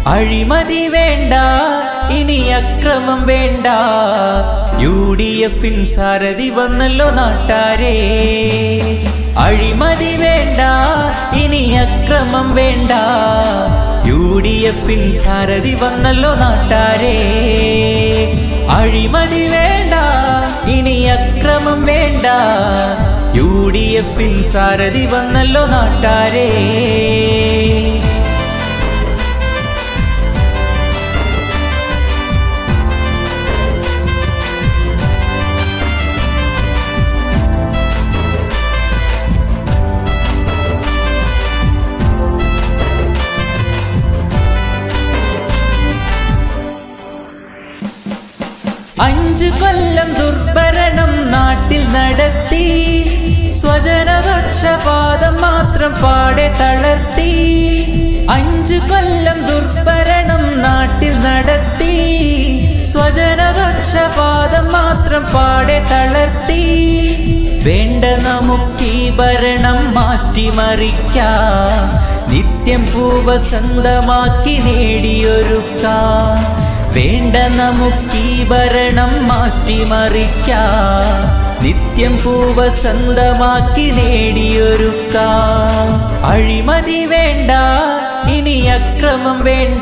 അഴിമതി വേണ്ട, ഇനി അക്രമം വേണ്ട. UDF-ൻ സാരഥി വന്നല്ലോ നാട്ടാരേ. അഴിമതി വേണ്ട, ഇനി അക്രമം വേണ്ട. UDF-ൻ സാരഥി വന്നല്ലോ നാട്ടാരേ. അഴിമതി വേണ്ട, ഇനി അക്രമം വേണ്ട. UDF-ൻ സാരഥി വന്നല്ലോ നാട്ടാരേ. അഞ്ചു കൊല്ലം ദുർഭരണം നാട്ടിൽ നടത്തി. സ്വജനപക്ഷപാതം മാത്രം പാടെ തളർത്തി. അഞ്ചു കൊല്ലം ദുർഭരണം നാട്ടിൽ നടത്തി. സ്വജനപക്ഷപാതം മാത്രം പാടെ തളർത്തി. വേണ്ട നമുക്കീ ഭരണം മാറ്റിമറിക്കാം. നിത്യം പൂവസന്തമാക്കി നേടിയൊരുക്കാം. വേണ്ട നമുക്കീ ഭരണം മാറ്റിമറിക്കാം. നിത്യം പൂവസന്തമാക്കി നേടിയൊരുക്കാം. അഴിമതി വേണ്ട, ഇനി അക്രമം വേണ്ട.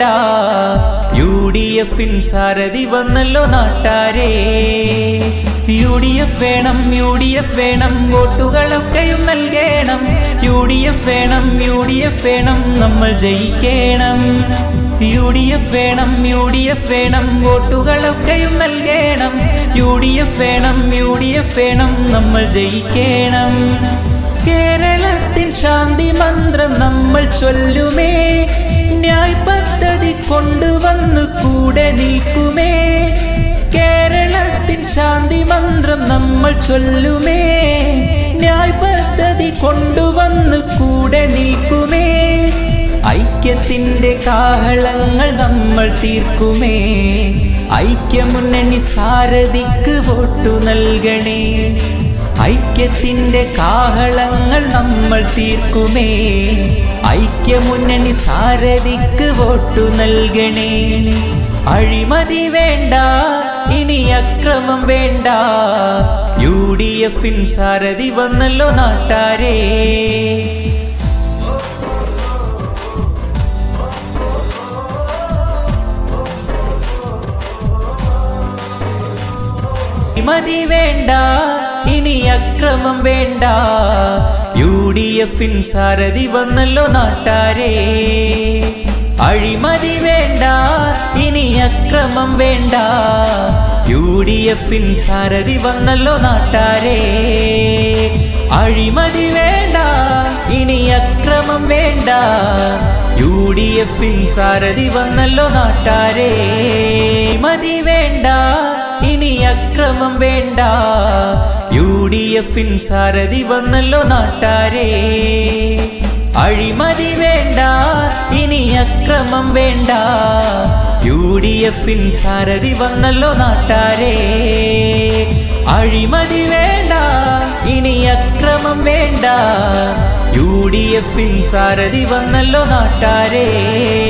UDF-ൻ സാരഥി വന്നല്ലോ നാട്ടാരേ. UDF വേണം, UDF വേണം, വോട്ടുകളൊക്കെയും നൽകണം. UDF വേണം, UDF വേണം, നമ്മൾ ജയിക്കണം. UDF വേണം, UDF വേണം, വോട്ടുകളൊക്കെയും നൽകണം. UDF വേണം, UDF വേണം, നമ്മൾ ജയിക്കണം. കേരളത്തിൻ ശാന്തി മന്ത്രം നമ്മൾ ചൊല്ലുമേ. ന്യായ് പദ്ധതി കൊണ്ടുവന്നു കൂടെ നിൽക്കുമേ. കേരളത്തിൻ ശാന്തി മന്ത്രം നമ്മൾ ചൊല്ലുമേ. ന്യായ് പദ്ധതി കൊണ്ടുവന്നു കൂടെ നിൽക്കുമേ. ഐക്യത്തിന്റെ കാഹളങ്ങൾ നമ്മൾ തീർക്കുമേ. ഐക്യമുന്നണി സാരഥിക്ക് വോട്ടു നൽകണേ. ഐക്യത്തിന്റെ കാഹളങ്ങൾ നമ്മൾ തീർക്കുമേ. ഐക്യമുന്നണി സാരഥിക്ക് വോട്ടു നൽകണേ. അഴിമതി വേണ്ട, ഇനി അക്രമം വേണ്ട. UDF-ൻ സാരഥി വന്നല്ലോ നാട്ടാരേ. അഴിമതി വേണ്ട, ഇനി അക്രമം വേണ്ട. UDF-ൻ സാരഥി വന്നല്ലോ നാട്ടാരേ. അഴിമതി വേണ്ട, ഇനി അക്രമം വേണ്ട. UDF-ൻ സാരഥി വന്നല്ലോ നാട്ടാരേ. അഴിമതി വേണ്ട, ഇനി അക്രമം വേണ്ട. UDF-ൻ സാരഥി വന്നല്ലോ നാട്ടാരേ. അഴിമതി വേണ്ട, ഇനി അക്രമം വേണ്ട. UDF-ൻ സാരഥി വന്നല്ലോ നാട്ടാരേ. അഴിമതി വേണ്ട, ഇനി അക്രമം വേണ്ട. UDF-ൻ സാരഥി വന്നല്ലോ നാട്ടാരേ. അഴിമതി വേണ്ട, ഇനി അക്രമം വേണ്ട. UDF-ൻ സാരഥി വന്നല്ലോ നാട്ടാരേ.